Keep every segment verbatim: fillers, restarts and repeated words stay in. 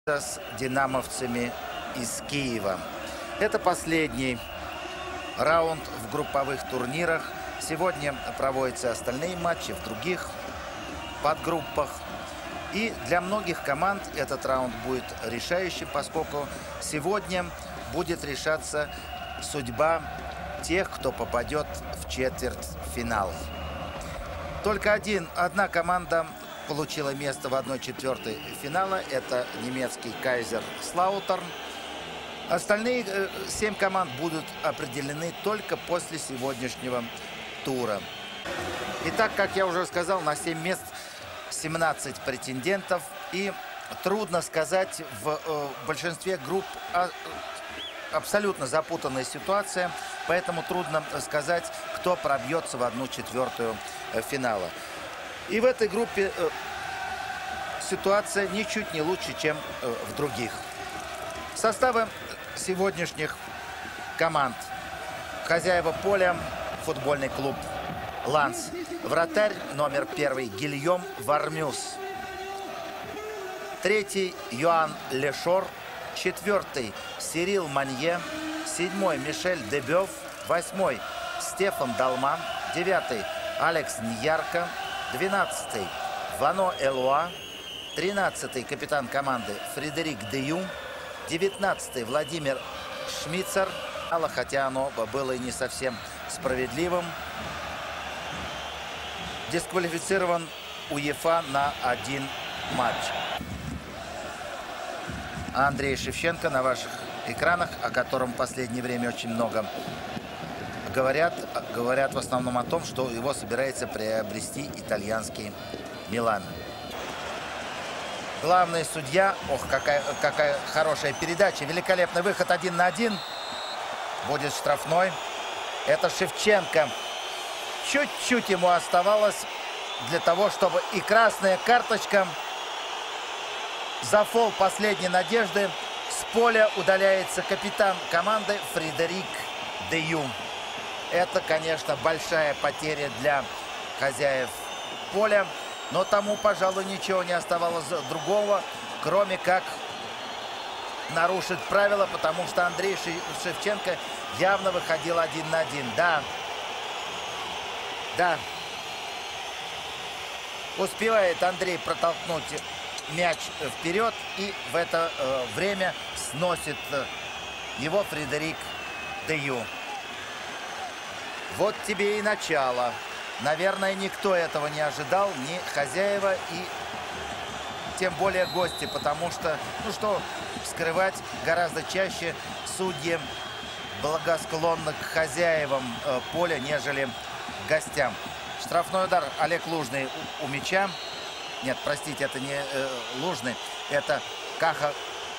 с динамовцами из Киева. Это последний раунд в групповых турнирах. Сегодня проводятся остальные матчи в других подгруппах. И для многих команд этот раунд будет решающим, поскольку сегодня будет решаться судьба тех, кто попадет в четвертьфинал. Только один, одна команда получила место в одной четвертой финала. Это немецкий Кайзерслаутерн. Остальные семь команд будут определены только после сегодняшнего тура. Итак, как я уже сказал, на семь мест семнадцать претендентов. И трудно сказать, в э, большинстве групп а, абсолютно запутанная ситуация. Поэтому трудно сказать, кто пробьется в одну четвертую э, финала. И в этой группе э, ситуация ничуть не лучше, чем э, в других. Составы сегодняшних команд. Хозяева поля — футбольный клуб «Ланс». Вратарь номер первый Гильем Вармюс. Третий Йоан Лешор. Четвертый Сирил Манье. Седьмой Мишель Дебёв. Восьмой Стефан Далман. Девятый Алекс Ньярко. Двенадцатый Вано Элуа. Тринадцатый капитан команды Фредерик Деюм. Девятнадцатый Владимир Шмицер. Хотя оно было и не совсем справедливым. Дисквалифицирован УЕФА на один матч. Андрей Шевченко на ваших экранах, о котором в последнее время очень много говорят. Говорят в основном о том, что его собирается приобрести итальянский Милан. Главный судья. Ох, какая, какая хорошая передача. Великолепный выход один на один. Будет штрафной. Это Шевченко. Чуть-чуть ему оставалось для того, чтобы и красная карточка. За фол последней надежды с поля удаляется капитан команды Фредерик Деюм. Это, конечно, большая потеря для хозяев поля. Но тому, пожалуй, ничего не оставалось другого, кроме как нарушить правила, потому что Андрей Шевченко явно выходил один на один. Да. Да. Успевает Андрей протолкнуть мяч вперед, и в это э, время сносит э, его Фредерик Деюм. Вот тебе и начало. Наверное, никто этого не ожидал, ни хозяева и тем более гости, потому что, ну что скрывать, гораздо чаще судьи благосклонны к хозяевам э, поля, нежели к гостям. Штрафной удар. Олег Лужный у, у мяча. Нет, простите, это не э, Лужный, это Каха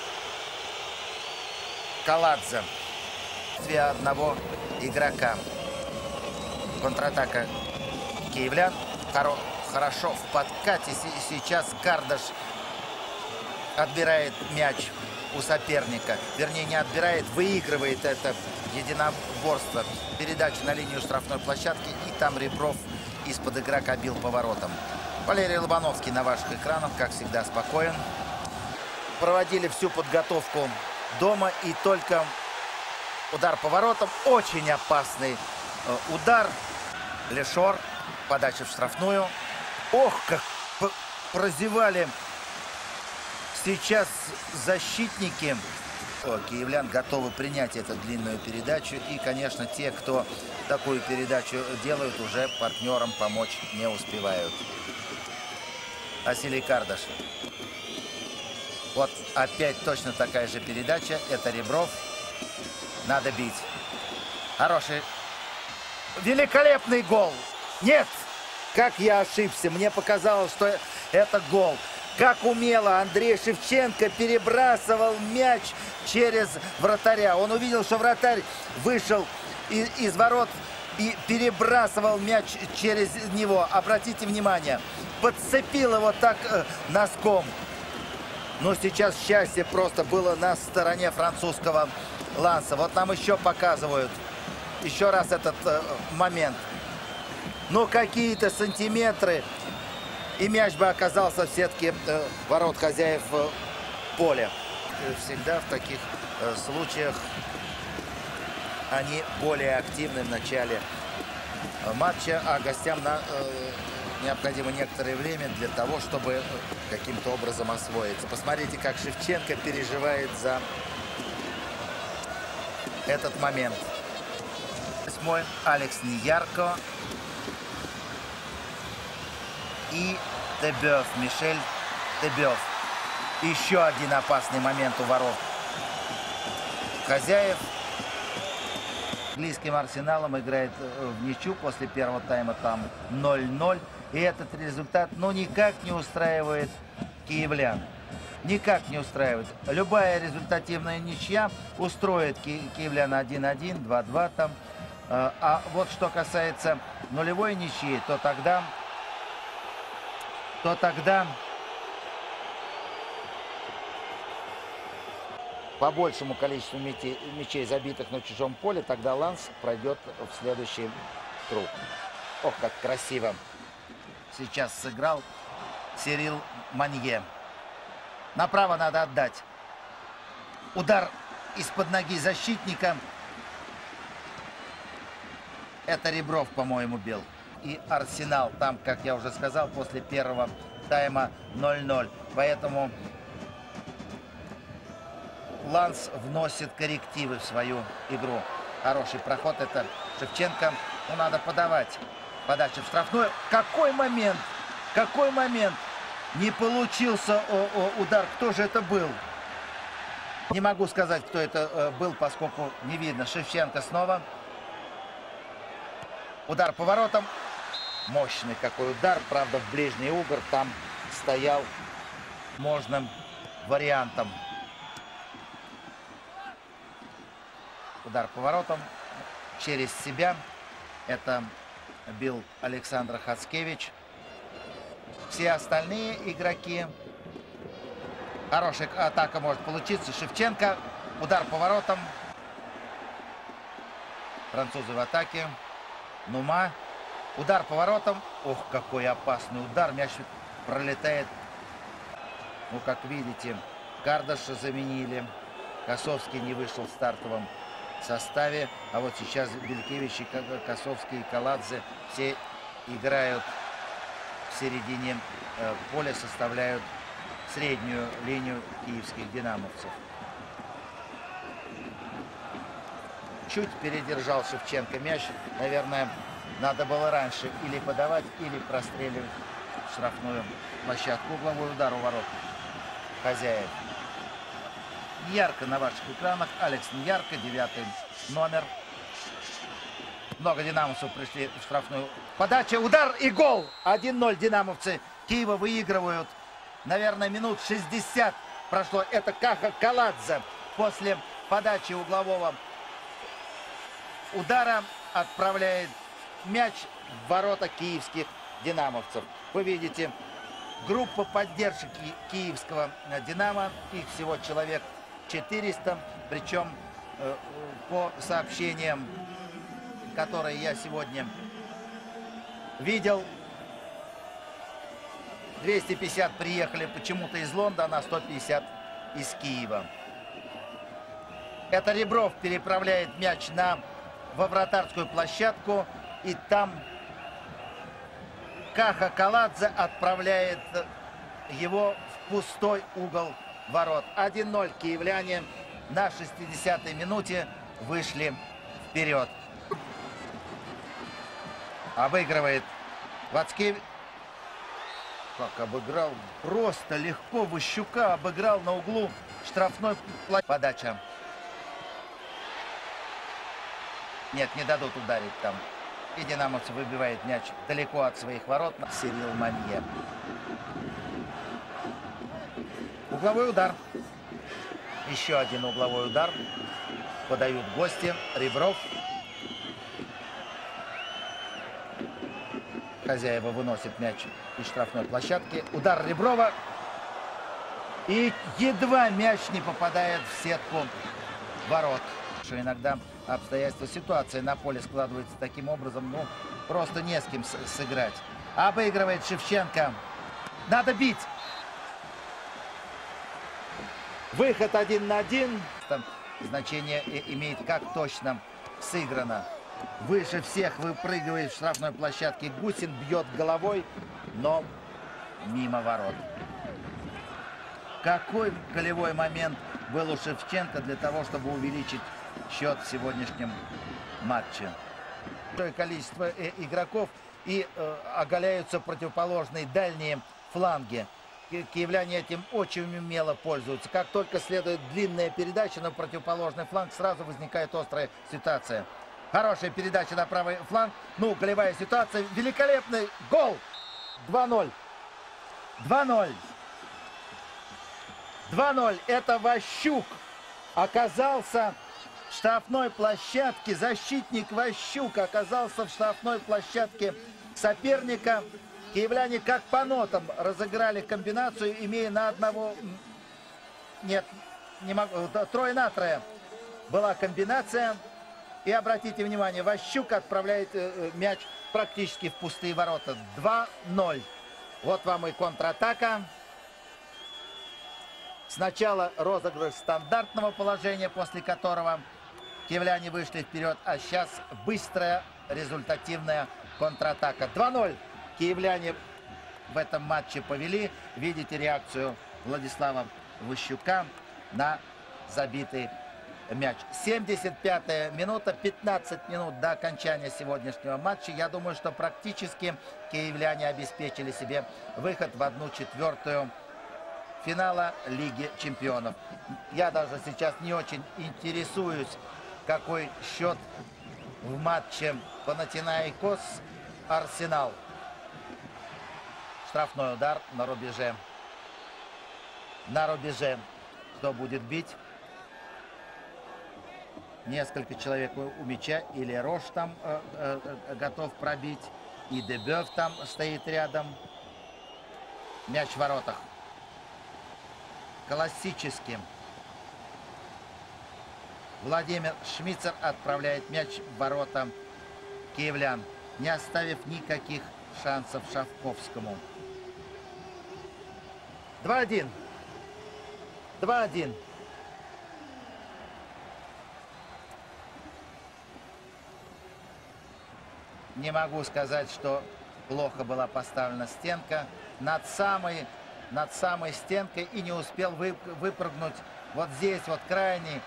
Каладзе. Две одного игрока. Контратака киевлян. Хоро, хорошо в подкате. Сейчас Кардаш отбирает мяч у соперника. Вернее, не отбирает, выигрывает это единоборство. Передача на линию штрафной площадки. И там Ребров из-под игрока бил поворотом. Валерий Лобановский на ваших экранах, как всегда, спокоен. Проводили всю подготовку дома. И только удар поворотом. Очень опасный э, удар. Лешор. Подача в штрафную. Ох, как прозевали сейчас защитники. О, киевлян готовы принять эту длинную передачу. И, конечно, те, кто такую передачу делают, уже партнерам помочь не успевают. Василий Кардаш. Вот опять точно такая же передача. Это Ребров. Надо бить. Хороший. Великолепный гол. Нет! Как я ошибся. Мне показалось, что это гол. Как умело Андрей Шевченко перебрасывал мяч через вратаря. Он увидел, что вратарь вышел из, из ворот и перебрасывал мяч через него. Обратите внимание. Подцепил его так э, носком. Но сейчас счастье просто было на стороне французского Ланса. Вот нам еще показывают. Еще раз этот э, момент. Но какие-то сантиметры, и мяч бы оказался в сетке э, ворот хозяев э, поле. Всегда в таких э, случаях они более активны в начале матча, а гостям на, э, необходимо некоторое время для того, чтобы каким-то образом освоиться. Посмотрите, как Шевченко переживает за этот момент. Восьмой Алекс Ньярко и Тебёв, Мишель Тебёв. Еще один опасный момент у ворот хозяев. Английским Арсеналом играет в ничью после первого тайма, там ноль ноль. И этот результат, ну, никак не устраивает киевлян. Никак не устраивает. Любая результативная ничья устроит ки киевлян один один, два два там. А вот что касается нулевой ничьи, то тогда... то тогда... по большему количеству мячей, мячей, забитых на чужом поле, тогда Ланс пройдет в следующий круг. Ох, как красиво сейчас сыграл Сирил Манье. Направо надо отдать. Удар из-под ноги защитника. Это Ребров, по-моему, бил. И Арсенал там, как я уже сказал, после первого тайма ноль ноль. Поэтому Ланс вносит коррективы в свою игру. Хороший проход. Это Шевченко. Ну, надо подавать. Подача в штрафную. Какой момент! Какой момент! Не получился о, о, удар. Кто же это был? Не могу сказать, кто это э, был, поскольку не видно. Шевченко снова. Удар по воротам. Мощный какой удар. Правда, в ближний угол там стоял можным вариантом. Удар по воротам через себя. Это бил Александр Хацкевич. Все остальные игроки. Хорошая атака может получиться. Шевченко. Удар по воротам. Французы в атаке. Нума. Удар по воротам. Ох, какой опасный удар. Мяч пролетает. Ну, как видите, Кардаша заменили. Косовский не вышел в стартовом составе. А вот сейчас Белькевич, и Косовский, и Каладзе все играют в середине э, поля, составляют среднюю линию киевских динамовцев. Чуть передержал Шевченко мяч. Наверное, надо было раньше или подавать, или простреливать в штрафную площадку. Угловой удар у ворот хозяев. Ярко на ваших экранах. Алекс Ньярко, девятый номер. Много динамовцев пришли в штрафную. Подача, удар и гол. один ноль динамовцы Киева выигрывают. Наверное, минут шестьдесят прошло. Это Каха Каладзе после подачи углового удара отправляет мяч в ворота киевских динамовцев. Вы видите, группа поддержки киевского Динамо. Их всего человек четыреста. Причем э, по сообщениям, которые я сегодня видел, двести пятьдесят приехали почему-то из Лондона, а сто пятьдесят из Киева. Это Ребров переправляет мяч на, во вратарскую площадку. И там Каха Каладзе отправляет его в пустой угол ворот. один ноль киевляне на шестидесятой минуте вышли вперед. Обыгрывает Вацкевич. Как обыграл, просто легко Ващука обыграл на углу штрафной площадки. Подача. Нет, не дадут ударить там. И динамовцы выбивает мяч далеко от своих ворот. Сирил Манье. Угловой удар. Еще один угловой удар. Подают гости. Ребров. Хозяева выносит мяч из штрафной площадки. Удар Реброва. И едва мяч не попадает в сетку ворот. Что иногда обстоятельства, ситуация на поле складывается таким образом, ну, просто не с кем сыграть. Обыгрывает Шевченко. Надо бить. Выход один на один. Там значение имеет, как точно сыграно. Выше всех выпрыгивает в штрафной площадке Гусин, бьет головой, но мимо ворот. Какой голевой момент был у Шевченко для того, чтобы увеличить счет в сегодняшнем матче. Большое количество игроков и э, оголяются противоположные дальние фланги. Киевляне этим очень умело пользуются. Как только следует длинная передача на противоположный фланг, сразу возникает острая ситуация. Хорошая передача на правый фланг. Ну, голевая ситуация. Великолепный гол. два ноль. два ноль. два ноль. Это Ващук оказался в штрафной площадке. Защитник Ващук оказался в штрафной площадке соперника. Киевляне как по нотам разыграли комбинацию, имея на одного... Нет, не могу. Трое на трое была комбинация. И обратите внимание, Ващук отправляет э, мяч практически в пустые ворота. два ноль. Вот вам и контратака. Сначала розыгрыш стандартного положения, после которого киевляне вышли вперед. А сейчас быстрая, результативная контратака. два ноль. Киевляне в этом матче повели. Видите реакцию Владислава Ващука на забитый мяч. семьдесят пятая минута, пятнадцать минут до окончания сегодняшнего матча. Я думаю, что практически киевляне обеспечили себе выход в одну четвертую финала Лиги Чемпионов. Я даже сейчас не очень интересуюсь, какой счет в матче Панатинаикос Арсенал. Штрафной удар на рубеже. На рубеже. Кто будет бить? Несколько человек у мяча. Или Рош там э, э, готов пробить. И Дебёв там стоит рядом. Мяч в воротах. Классически. Владимир Шмицер отправляет мяч в ворота киевлян, не оставив никаких шансов Шавковскому. два один. два один. Не могу сказать, что плохо была поставлена стенка. Над самой, над самой стенкой и не успел вы, выпрыгнуть вот здесь, вот крайний.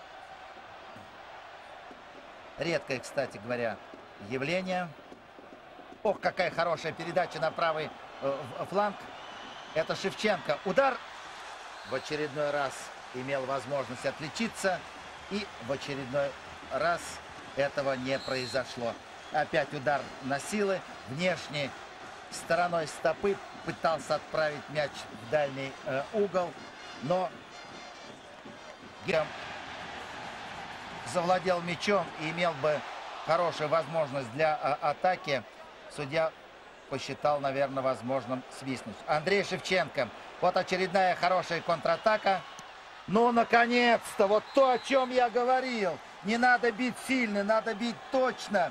Редкое, кстати говоря, явление. Ох, какая хорошая передача на правый э, фланг. Это Шевченко. Удар. В очередной раз имел возможность отличиться. И в очередной раз этого не произошло. Опять удар на силы. Внешней стороной стопы пытался отправить мяч в дальний э, угол. Но Герм завладел мячом и имел бы хорошую возможность для а, атаки. Судья посчитал, наверное, возможным свистнуть. Андрей Шевченко. Вот очередная хорошая контратака. Ну, наконец-то! Вот то, о чем я говорил. Не надо бить сильно, надо бить точно.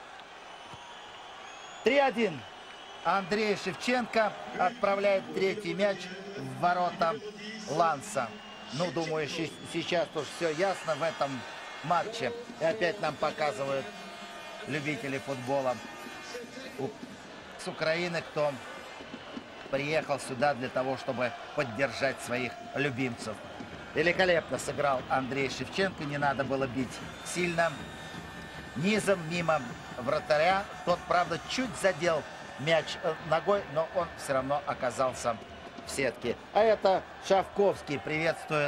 три один. Андрей Шевченко отправляет третий мяч в ворота Ланса. Ну, думаю, сейчас уж все ясно в этом матче. И опять нам показывают любители футбола с Украины, кто приехал сюда для того, чтобы поддержать своих любимцев. Великолепно сыграл Андрей Шевченко. Не надо было бить сильно. Низом мимо вратаря. Тот, правда, чуть задел мяч ногой, но он все равно оказался в сетке. А это Шавковский приветствует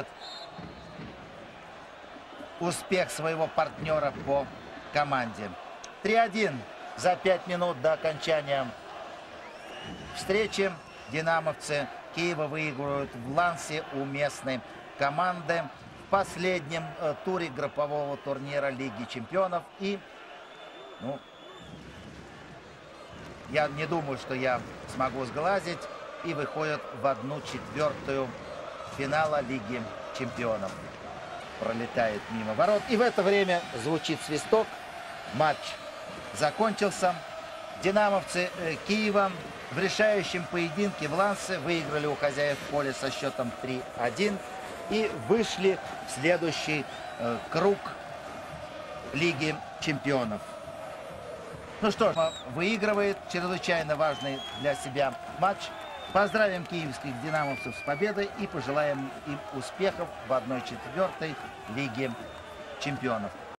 успех своего партнера по команде. три один за пять минут до окончания встречи. Динамовцы Киева выигрывают в Лансе у местной команды в последнем э, туре группового турнира Лиги Чемпионов. И, ну, я не думаю, что я смогу сглазить. И выходят в одну четвертую финала Лиги Чемпионов. Пролетает мимо ворот. И в это время звучит свисток. Матч закончился. Динамовцы э, Киева в решающем поединке в Лансе выиграли у хозяев поля со счетом три один. и вышли в следующий э, круг Лиги чемпионов. Ну что ж, выигрывает чрезвычайно важный для себя матч. Поздравим киевских динамовцев с победой и пожелаем им успехов в одной четвертой Лиге чемпионов.